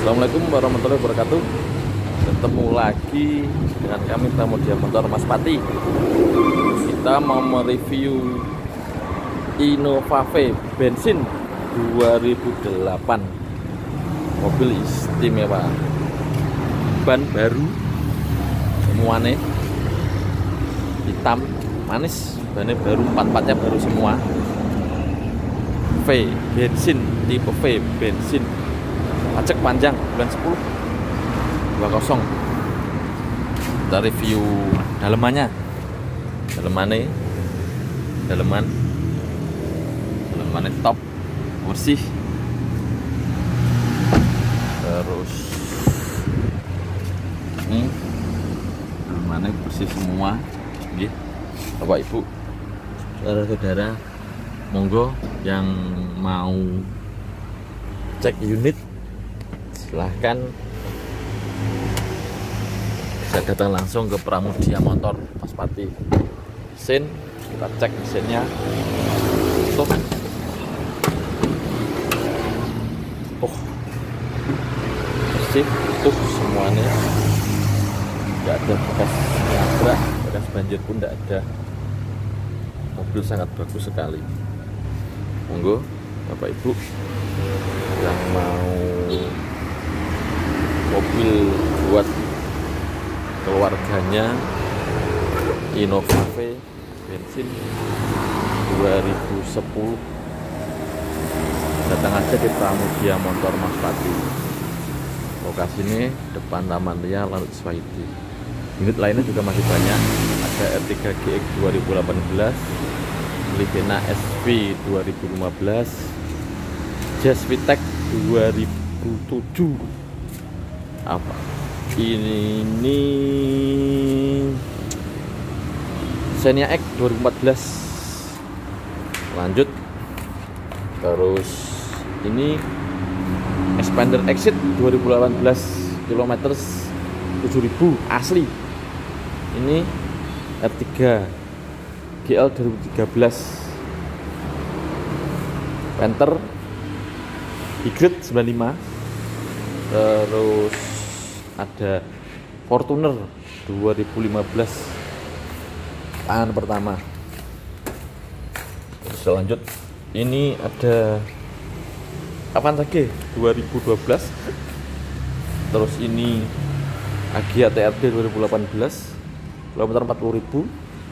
Assalamualaikum warahmatullahi wabarakatuh. Ketemu lagi dengan kami Pramudia Motor Mas Pati. Kita mau mereview Innova-V bensin 2008. Mobil istimewa, ban baru semuanya, hitam manis, bannya baru, empat-empatnya baru semua. V bensin, tipe V bensin, pajak panjang bulan 10 20. Kita review dalemannya. Dalemannya top, bersih. Terus dalemannya bersih semua. Nggih, Bapak Ibu, saudara-saudara, monggo yang mau cek unit silahkan bisa datang langsung ke Pramudia Motor Mas Pati. Mesin, kita cek mesinnya. Bersih, utuh semuanya, tidak ada bekas nabrak, bekas banjir pun tidak ada. Mobil sangat bagus sekali. Monggo Bapak Ibu yang mau mobil buat keluarganya, Innova-V bensin 2010, datang aja di Pramudia Motor Mas Pati. Lokasi ini depan Taman Ria Lanut Iswaidi. Unit lainnya juga masih banyak, ada R3 GX 2018, Livina SV 2015, Jazz VTEC 2007. Apa ini Xenia X 2014. Lanjut, terus ini Expander Exit 2018, kilometer 7000 asli. Ini R3 GL 2013, Panther Hybrid 95. Terus ada Fortuner 2015 tangan pertama. Terus lanjut, ini ada Avanza G 2012. Terus ini Agya TRD 2018, kilometer 40.000.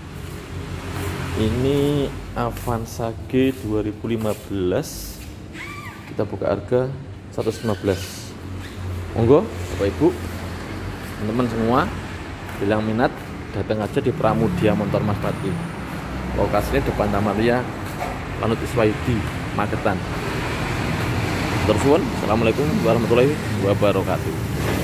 Ini Avanza G 2015, kita buka harga 115. Monggo Bapak Ibu, teman-teman semua, bilang minat, datang aja di Pramudia Motor Mas Pati. Lokasinya depan Taman Ria Lanut Iswaidi, Magetan. Terus, assalamualaikum warahmatullahi wabarakatuh.